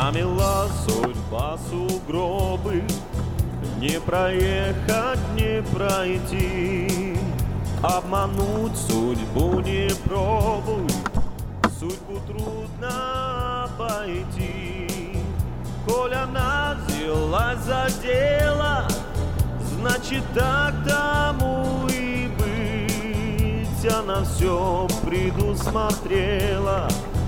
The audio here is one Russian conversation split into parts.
Намела судьба сугробы, не проехать, не пройти. Обмануть судьбу не пробуй, судьбу трудно обойти. Коль она взялась за дело, значит так тому и быть. Она все предусмотрела,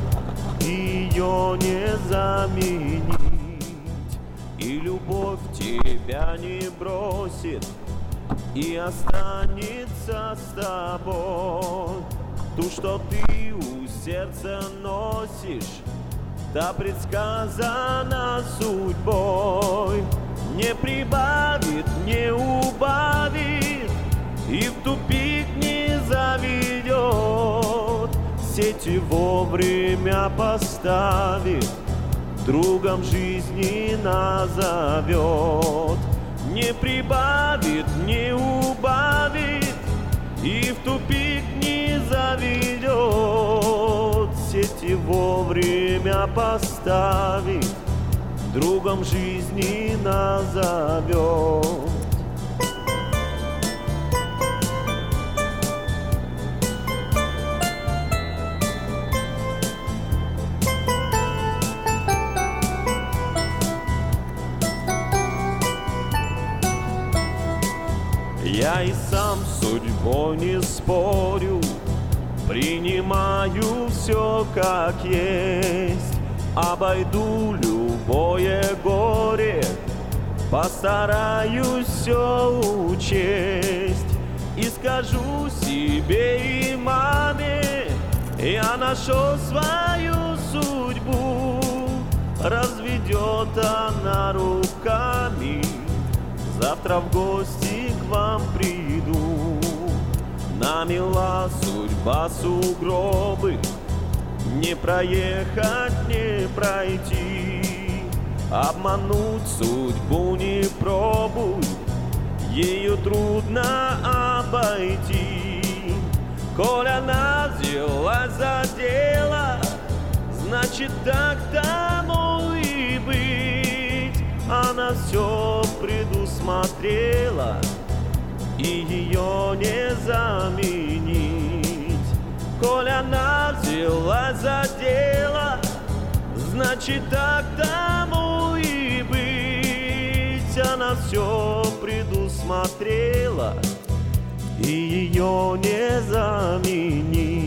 ее не заменить. И любовь тебя не бросит, и останется с тобой. Ту, что ты у сердца носишь, да предсказана судьбой. Не прибавит, не убавит, и в тупик не заведет. Сети вовремя поставит, другом жизни назовет. Не прибавит, не убавит, и в тупик не заведет. Сети вовремя поставит, другом жизни назовет. Я и сам с судьбой не спорю, принимаю все как есть. Обойду любое горе, постараюсь все учесть. И скажу себе и маме, я нашел свою судьбу. Разведет она руками, завтра в гости к вам приду. Намела судьба сугробы, не проехать, не пройти. Обмануть судьбу не пробуй, ее трудно обойти. Коль она взялась за дело, значит так тому и быть. Она все предусмотрела, и ее не заменить. Коль она взялась за дело, значит так тому и быть. Она все предусмотрела, и ее не заменить.